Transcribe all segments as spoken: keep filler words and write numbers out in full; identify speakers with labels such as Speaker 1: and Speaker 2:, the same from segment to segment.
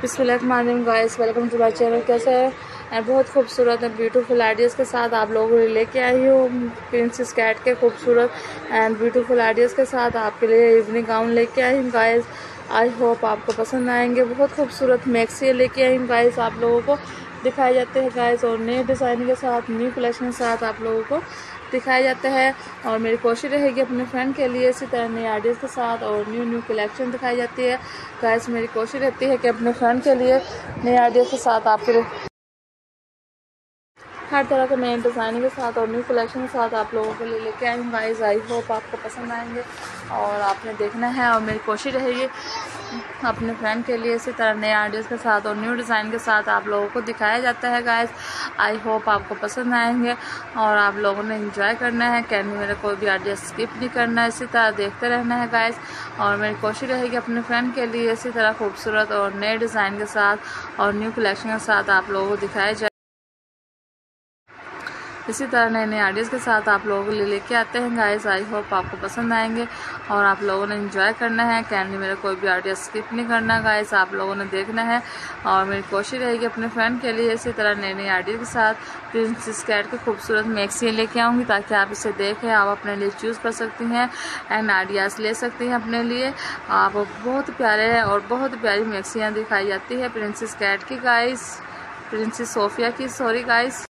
Speaker 1: बिस्मिल्लाहिर्रहमानिर्रहीम guys, welcome to my channel. कैसे है एंड बहुत खूबसूरत एंड ब्यूटीफुल आइडियाज़ के साथ आप लोगों को लेके आई हूँ। प्रिंसेस कैट के खूबसूरत एंड ब्यूटीफुल आइडियाज़ के साथ आपके लिए इवनिंग गाउन लेके आई हूँ गाइस। आई होप आपको पसंद आएंगे। बहुत खूबसूरत मैक्सी लेके आई हूँ गाइस, आप लोगों को दिखाए जाते हैं गाइस, और नए डिज़ाइन के साथ न्यू कलेक्शन के साथ आप लोगों को दिखाए जाते हैं। और मेरी कोशिश रहेगी अपने फ्रेंड के लिए इसी तरह नए आइडियाज़ के साथ और न्यू न्यू कलेक्शन दिखाई जाती है गाइस। मेरी कोशिश रहती है कि अपने फ्रेंड के लिए नए आइडियाज़ के साथ आपके हर तरह के नए डिज़ाइन के साथ और न्यू कलेक्शन के साथ आप लोगों के लिए लेके आई हूँ गाइस। आई होप आपको पसंद आएंगे और आपने देखना है। और मेरी कोशिश रहेगी अपने फ्रेंड के लिए इसी तरह नए आइडियाज़ के साथ और न्यू डिज़ाइन के साथ आप लोगों को दिखाया जाता है गाइस। आई होप आपको पसंद आएंगे और आप लोगों ने एंजॉय करना है। कैन मेरा कोई भी आइडिया स्किप नहीं करना है, इसी तरह देखते रहना है गाइस। और मेरी कोशिश रहेगी अपने फ्रेंड के लिए इसी तरह खूबसूरत और नए डिज़ाइन के साथ और न्यू कलेक्शन के साथ आप लोगों को दिखाया जाए। इसी तरह नए नए आइडियाज़ के साथ आप लोगों के लिए लेके आते हैं गाइस। आई होप आपको पसंद आएंगे और आप लोगों ने एंजॉय करना है। कैन मेरा कोई भी आइडिया स्किप नहीं करना गाइस, आप लोगों ने देखना है। और मेरी कोशिश रहेगी अपने फ्रेंड के लिए इसी तरह नए नए आइडिया के साथ प्रिंसेस कैट की खूबसूरत मैक्सी लेके आऊँगी ताकि आप इसे देखें, आप अपने लिए चूज़ कर सकती हैं एंड आइडियाज़ ले सकती हैं अपने लिए। आप बहुत प्यारे हैं और बहुत प्यारी मैक्सियाँ दिखाई जाती है प्रिंसेस कैट की गाइस, प्रिंसेस सोफिया की सॉरी गाइस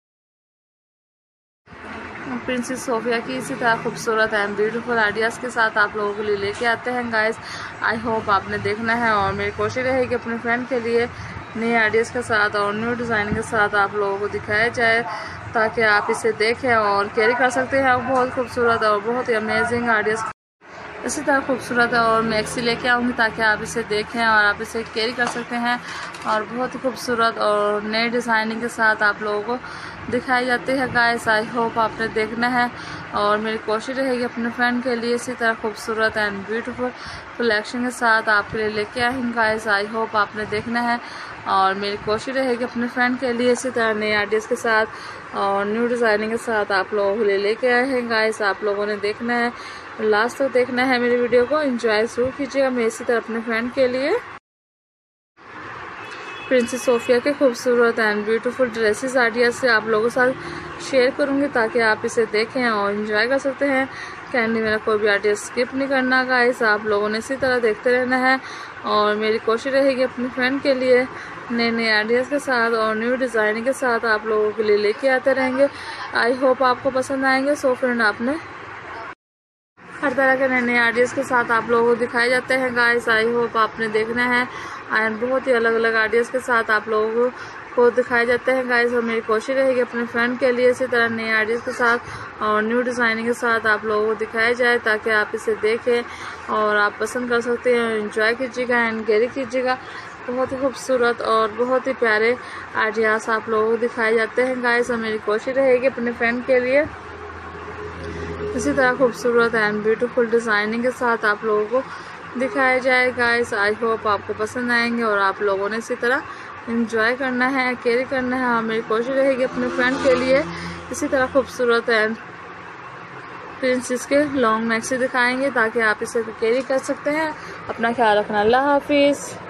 Speaker 1: प्रिंसेस सोफिया की इसी तरह खूबसूरत एंड ब्यूटीफुल आइडियाज़ के साथ आप लोगों के लिए लेके आते हैं गाइस। आई होप आपने देखना है और मेरी कोशिश रहेगी अपने फ्रेंड के लिए नए आइडियाज़ के साथ और न्यू डिज़ाइन के साथ आप लोगों को दिखाया जाए ताकि आप इसे देखें और कैरी कर सकते हैं। बहुत खूबसूरत और बहुत ही अमेजिंग आइडियाज़ इसी तरह खूबसूरत और मैक्सी लेके आऊँगी ताकि आप इसे देखें और आप इसे कैरी कर सकते हैं। और बहुत ही खूबसूरत और नए डिज़ाइनिंग के साथ आप लोगों को दिखाई जाती है गाइस। आई होप आपने देखना है और मेरी कोशिश रहेगी अपने फ्रेंड के लिए इसी तरह खूबसूरत एंड ब्यूटीफुल कलेक्शन के साथ आपके लिए लेके आई हूँ गाइस। आई होप आपने देखना है और मेरी कोशिश रहेगी अपने फ्रेंड के लिए इसी तरह नए आइडियाज़ के साथ और न्यू डिज़ाइनिंग के साथ आप लोगों के लिए लेके आए हैं गाइस। आप लोगों ने देखना है, लास्ट तक देखना है मेरी वीडियो को, एंजॉय जरूर कीजिएगा। मैं इसी तरह अपने फ्रेंड के लिए प्रिंसेस सोफिया के खूबसूरत एंड ब्यूटीफुल ड्रेसेस आइडियाज़ से आप लोगों के साथ शेयर करूंगी ताकि आप इसे देखें और एंजॉय कर सकते हैं। कैंडी मेरा कोई भी आइडिया स्किप नहीं करना गाइस, आप लोगों ने इसी तरह देखते रहना है। और मेरी कोशिश रहेगी अपने फ्रेंड के लिए नए नए आइडियाज़ के साथ और न्यू डिज़ाइनिंग के साथ आप लोगों के लिए लेके आते रहेंगे। आई होप आपको पसंद आएंगे। सो फ्रेंड आपने हर तरह के नए नए आइडियाज़ के साथ आप लोगों को दिखाए जाते हैं गाइस। आई होप आपने देखना है एंड बहुत ही अलग अलग आइडियाज़ के साथ आप लोगों को दिखाए जाते हैं गाइस। और मेरी कोशिश रहेगी अपने फ्रेंड के लिए इसी तरह नए आइडियाज़ के साथ और न्यू डिज़ाइनिंग के साथ आप लोगों को दिखाया जाए ताकि आप इसे देखें और आप पसंद कर सकते हैं, एंजॉय कीजिएगा एंड कैरी कीजिएगा। बहुत ही खूबसूरत और बहुत ही प्यारे आइडियाज़ आप लोगों को दिखाए जाते हैं गाइस। और मेरी कोशिश रहेगी अपने फ्रेंड के लिए इसी तरह खूबसूरत एंड ब्यूटीफुल डिज़ाइनिंग के साथ आप लोगों को दिखाया जाए गाइस। आई होप आपको पसंद आएंगे और आप लोगों ने इसी तरह एंजॉय करना है, कैरी करना है। और मेरी कोशिश रहेगी अपने फ्रेंड के लिए इसी तरह खूबसूरत एंड प्रिंसेस के लॉन्ग मैक्सी दिखाएंगे ताकि आप इसे कैरी कर सकते हैं। अपना ख्याल रखना। अल्लाह हाफिज़।